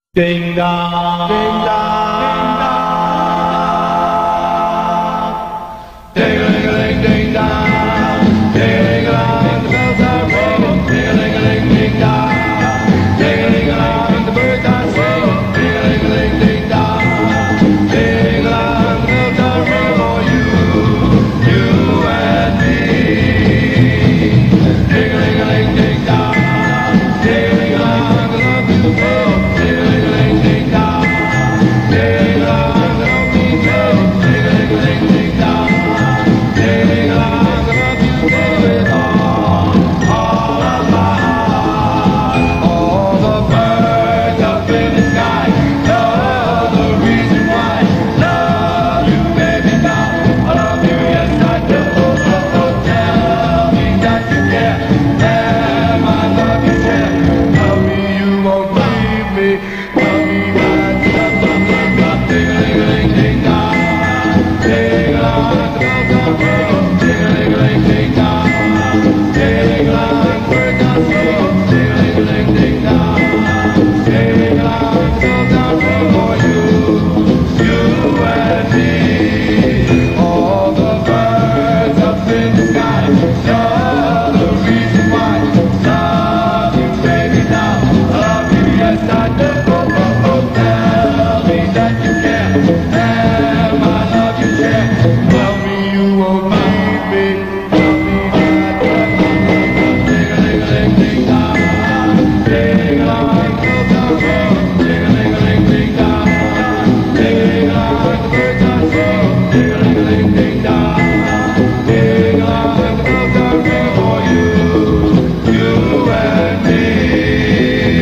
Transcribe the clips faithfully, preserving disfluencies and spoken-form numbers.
Ding dong, ding dong, ding dong, ding a ling a ling ding dong, ding a ling a ling, the bells are ringing, ding a ling a ling ding dong, ding a ling a ling, the birds are singing, ding a ling a ling ding dong, ding a ling, the bells are ringing for you, you and me. Ding a ling a ling ding dong, ding a ling a ling, I love you so.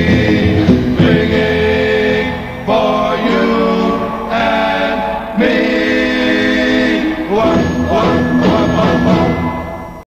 Me.